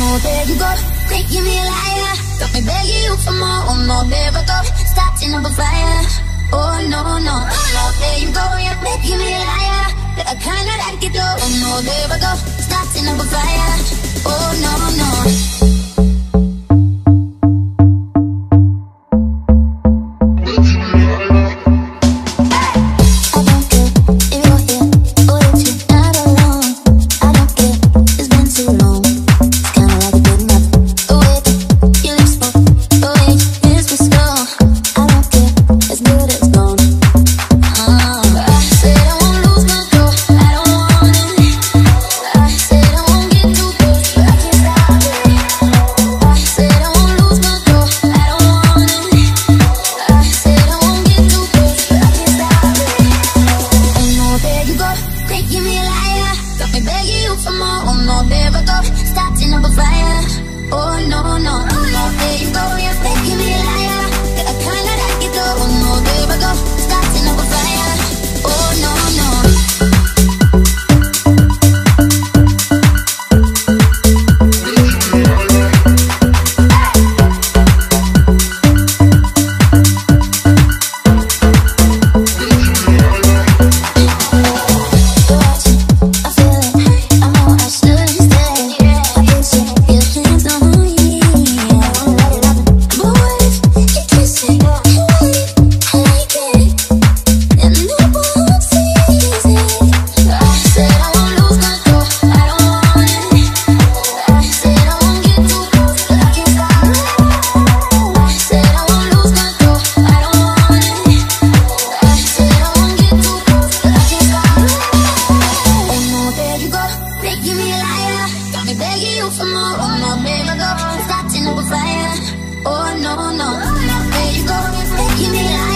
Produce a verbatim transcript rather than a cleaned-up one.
no, there you go, making me a liar. Got me begging you for more, oh no, never go, starting up a fire. Oh no, no, no, there you go, you're making me a liar. But I kinda like it though, oh no, never go, starting up a fire. Oh no, no. Oh no, no, there you go, making me